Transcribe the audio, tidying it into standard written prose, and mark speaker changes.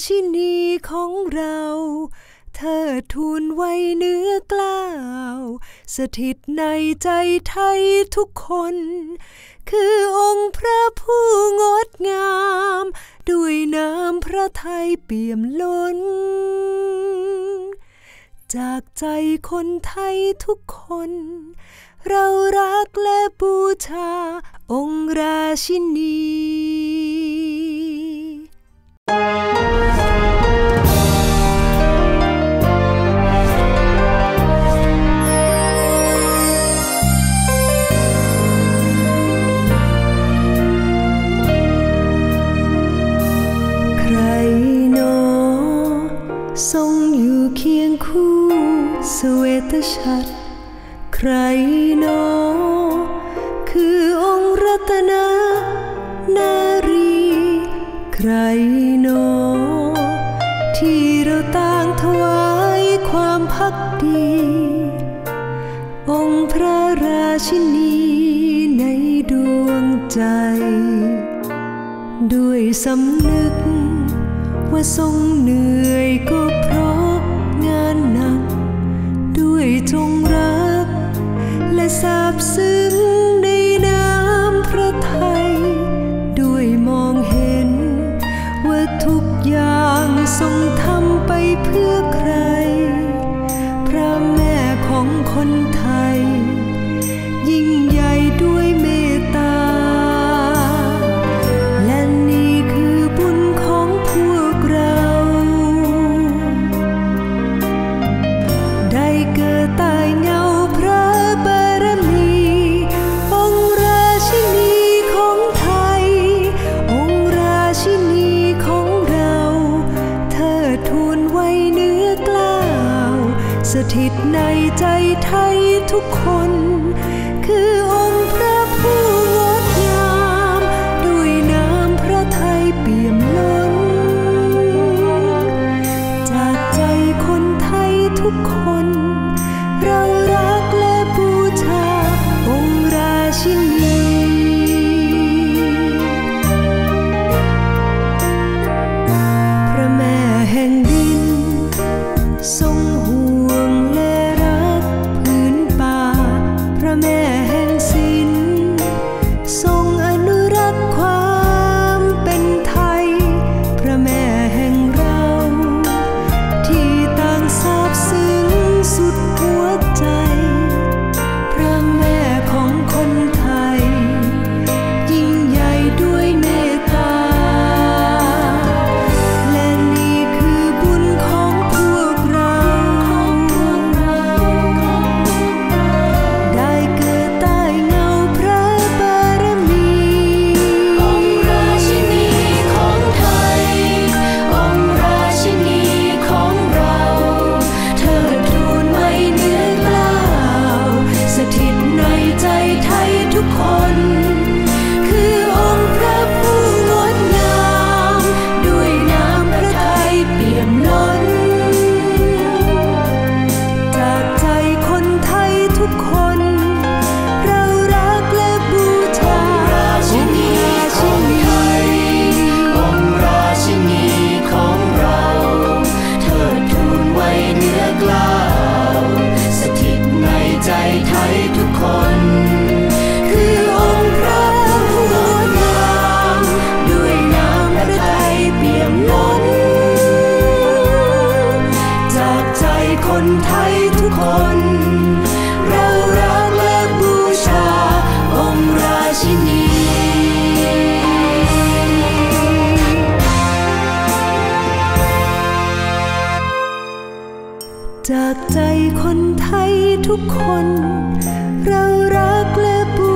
Speaker 1: ชินีของเราเธอทูลไว้เนื้อกล้าวสถิตในใจไทยทุกคนคือองค์พระผู้งดงามด้วยน้ำพระทัยเปี่ยมล้นจากใจคนไทยทุกคนเรารักและบูชาองค์ราชินีทรงอยู่เคียงคู่เสวตฉัตรใครหนอคือองค์รัตนนารีใครหนอที่เราต่างถวายความภักดีองค์พระราชินีในดวงใจด้วยสำนึกว่าทรงเหนื่อยก็เพราะงานหนักด้วยจงรักและซาบซึ้งในน้ำพระทัยด้วยมองเห็นว่าทุกอย่างทรงทำไปเพื่อใครพระแม่ของคนไทยยิ่งใหญ่ด้วยเมตตาและนี่คือบุญของพวกเราได้เกิดใต้เงาพระบารมีองค์ราชินีของไทยองค์ราชินีของเราเธอทูลไว้เนื้อกล้าวสถิตในใจไทยทุกคนคือองค์พระผู้งดงามด้วยน้ำพระทัยเปี่ยมล้นจากใจคนไทยทุกคนเรารักและบูชาองค์ราชินีพระแม่แห่งดินทรงห่วงและรักพื้นป่าพระแม่แห่งศิลป์ทรงอนุรักษ์ความเป็นไทยพระแม่แห่งเราที่ต่างซาบซึ้งสุดหัวใจพระแม่ของคนไทยยิ่งใหญ่ด้วยเมตตาและนี่คือบุญของพวกเราได้เกิดใต้เงาพระบารมีองค์ราชินีของไทยองค์ราชินีของเราเธอทูลไว้เนื้อกล้าวสถิตในใจไทยทุกคนคือองค์พระผู้งดงามด้วยน้ำพระทัยเปี่ยมล้นจากใจคนไทยทุกคนเรารักและบูชาองค์ราชินีองค์ราชินีของเราเธอทูลไว้เนื้อกล้าวสถิตในใจไทยทุกคนคือองค์พระผู้งดงามด้วยน้ำพระทัยเปี่ยมล้นจากใจคนไทยทุกคนเรารักและบูชาองค์ราชินีจากใจคนไทยทุกคนเรารักและบู